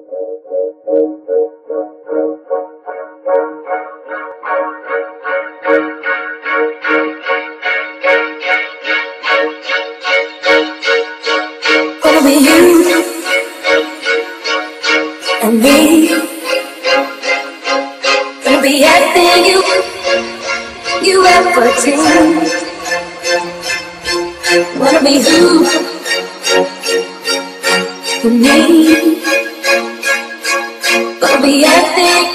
Gonna be you and me. Gonna be everything you ever dreamed. Wanna be who you need. Gonna be everything.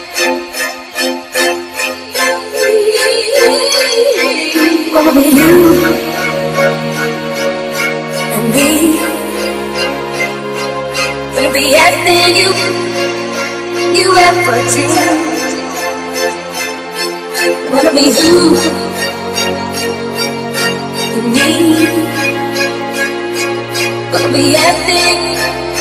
Gonna be you and me. Gonna be everything you ever dreamed. Wanna be who you need. Gonna be everything.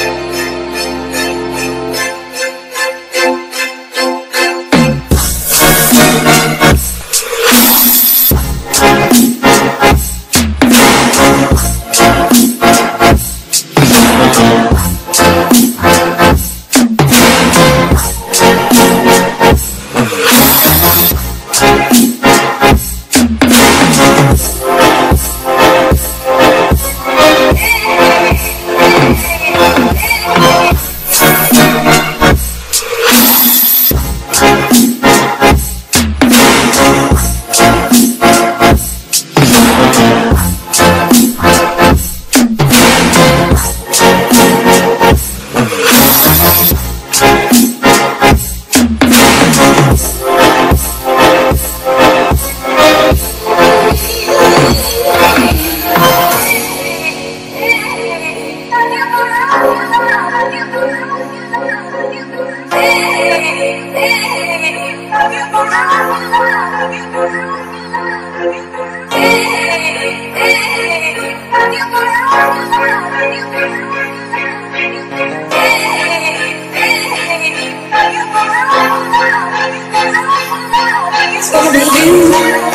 It's gonna be you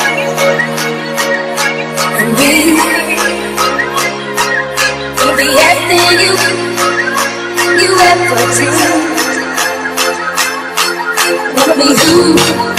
and me. Gonna be everything you ever dreamed. Wanna be who